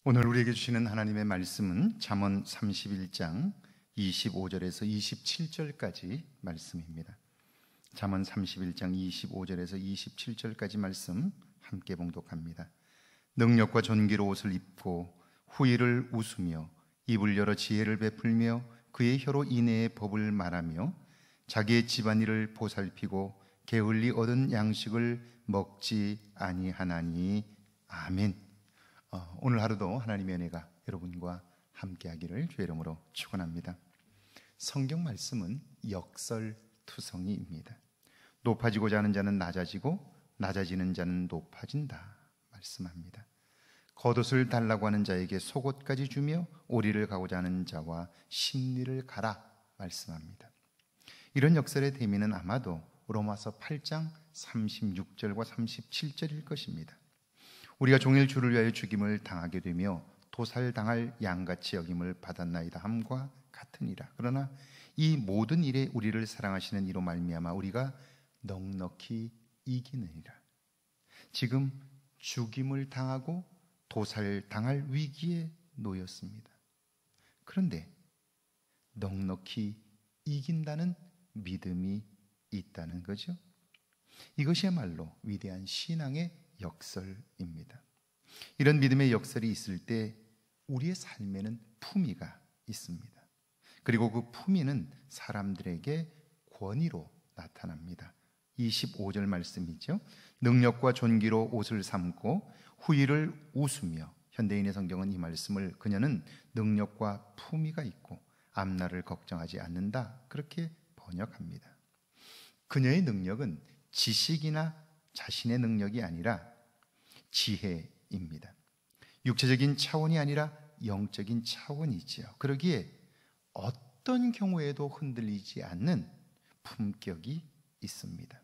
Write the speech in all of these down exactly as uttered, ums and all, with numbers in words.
오늘 우리에게 주시는 하나님의 말씀은 잠언 삼십일 장 이십오 절에서 이십칠 절까지 말씀입니다. 잠언 삼십일 장 이십오 절에서 이십칠 절까지 말씀 함께 봉독합니다. 능력과 존귀로 옷을 입고 후일을 웃으며 입을 열어 지혜를 베풀며 그의 혀로 인애의 법을 말하며 자기의 집안일을 보살피고 게을리 얻은 양식을 먹지 아니하나니. 아멘. 어, 오늘 하루도 하나님의 은혜가 여러분과 함께하기를 주의 이름으로 축원합니다. 성경 말씀은 역설투성이입니다. 높아지고자 하는 자는 낮아지고 낮아지는 자는 높아진다 말씀합니다. 겉옷을 달라고 하는 자에게 속옷까지 주며 오리를 가고자 하는 자와 심리를 가라 말씀합니다. 이런 역설의 대미는 아마도 로마서 팔 장 삼십육 절과 삼십칠 절일 것입니다. 우리가 종일 주를 위하여 죽임을 당하게 되며 도살당할 양같이 여김을 받았나이다 함과 같으니라. 그러나 이 모든 일에 우리를 사랑하시는 이로 말미암아 우리가 넉넉히 이기느니라. 지금 죽임을 당하고 도살당할 위기에 놓였습니다. 그런데 넉넉히 이긴다는 믿음이 있다는 거죠. 이것이야말로 위대한 신앙의 역설입니다. 이런 믿음의 역설이 있을 때 우리의 삶에는 품위가 있습니다. 그리고 그 품위는 사람들에게 권위로 나타납니다. 이십오 절 말씀이죠. 능력과 존귀로 옷을 삼고 후일을 웃으며, 현대인의 성경은 이 말씀을 그녀는 능력과 품위가 있고 앞날을 걱정하지 않는다 그렇게 번역합니다. 그녀의 능력은 지식이나 자신의 능력이 아니라 지혜입니다. 육체적인 차원이 아니라 영적인 차원이지요. 그러기에 어떤 경우에도 흔들리지 않는 품격이 있습니다.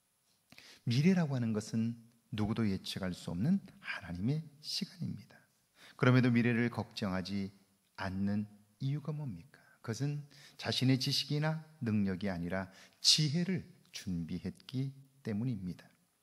미래라고 하는 것은 누구도 예측할 수 없는 하나님의 시간입니다. 그럼에도 미래를 걱정하지 않는 이유가 뭡니까? 그것은 자신의 지식이나 능력이 아니라 지혜를 준비했기 때문입니다.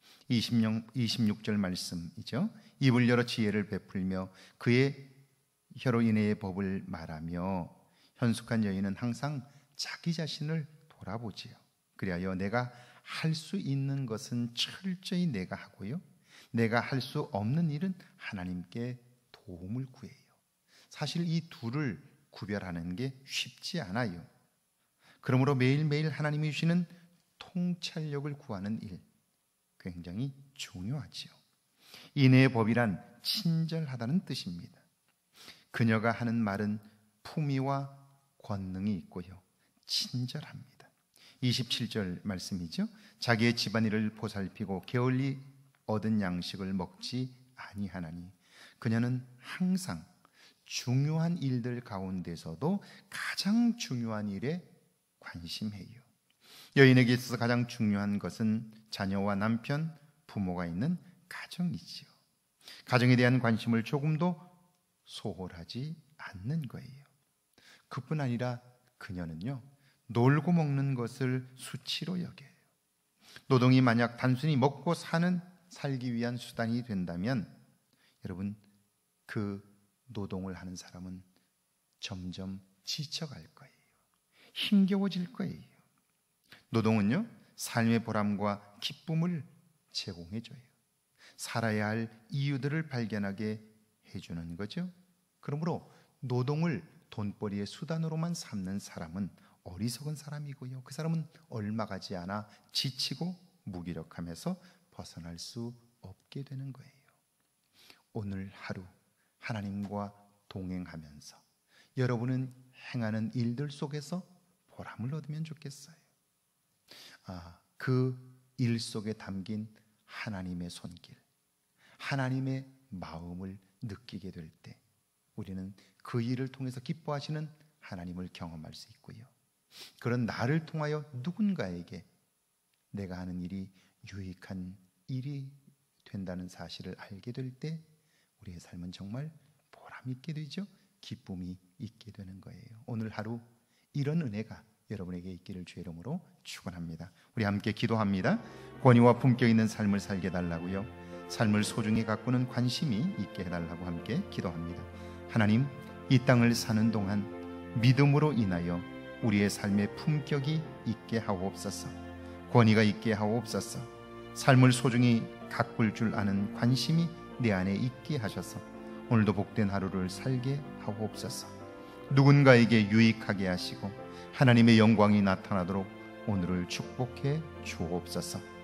이십육 절 말씀이죠. 입을 열어 지혜를 베풀며 그의 혀로 인애의 법을 말하며. 현숙한 여인은 항상 자기 자신을 돌아보지요. 그리하여 내가 할 수 있는 것은 철저히 내가 하고요, 내가 할 수 없는 일은 하나님께 도움을 구해요. 사실 이 둘을 구별하는 게 쉽지 않아요. 그러므로 매일매일 하나님이 주시는 통찰력을 구하는 일, 굉장히 중요하지요. 인애의 법이란 친절하다는 뜻입니다. 그녀가 하는 말은 품위와 권능이 있고요, 친절합니다. 이십칠 절 말씀이죠. 자기의 집안일을 보살피고 게을리 얻은 양식을 먹지 아니하나니. 그녀는 항상 중요한 일들 가운데서도 가장 중요한 일에 관심해요. 여인에게 있어서 가장 중요한 것은 자녀와 남편, 부모가 있는 가정이지요. 가정에 대한 관심을 조금도 소홀하지 않는 거예요. 그뿐 아니라 그녀는요, 놀고 먹는 것을 수치로 여겨요. 노동이 만약 단순히 먹고 사는 살기 위한 수단이 된다면 여러분, 그 노동을 하는 사람은 점점 지쳐갈 거예요. 힘겨워질 거예요. 노동은요, 삶의 보람과 기쁨을 제공해줘요. 살아야 할 이유들을 발견하게 해주는 거죠. 그러므로 노동을 돈벌이의 수단으로만 삼는 사람은 어리석은 사람이고요, 그 사람은 얼마 가지 않아 지치고 무기력하면서 벗어날 수 없게 되는 거예요. 오늘 하루 하나님과 동행하면서 여러분은 행하는 일들 속에서 보람을 얻으면 좋겠어요. 아, 그 일 속에 담긴 하나님의 손길, 하나님의 마음을 느끼게 될 때 우리는 그 일을 통해서 기뻐하시는 하나님을 경험할 수 있고요, 그런 나를 통하여 누군가에게 내가 하는 일이 유익한 일이 된다는 사실을 알게 될 때 우리의 삶은 정말 보람 있게 되죠. 기쁨이 있게 되는 거예요. 오늘 하루 이런 은혜가 여러분에게 있기를 주의 이름으로 축원합니다. 우리 함께 기도합니다. 권위와 품격 있는 삶을 살게 달라고요. 삶을 소중히 가꾸는 관심이 있게 해달라고 함께 기도합니다. 하나님, 이 땅을 사는 동안 믿음으로 인하여 우리의 삶의 품격이 있게 하옵소서. 권위가 있게 하옵소서. 삶을 소중히 가꿀 줄 아는 관심이 내 안에 있게 하셔서 오늘도 복된 하루를 살게 하옵소서. 누군가에게 유익하게 하시고 하나님의 영광이 나타나도록 오늘을 축복해 주옵소서.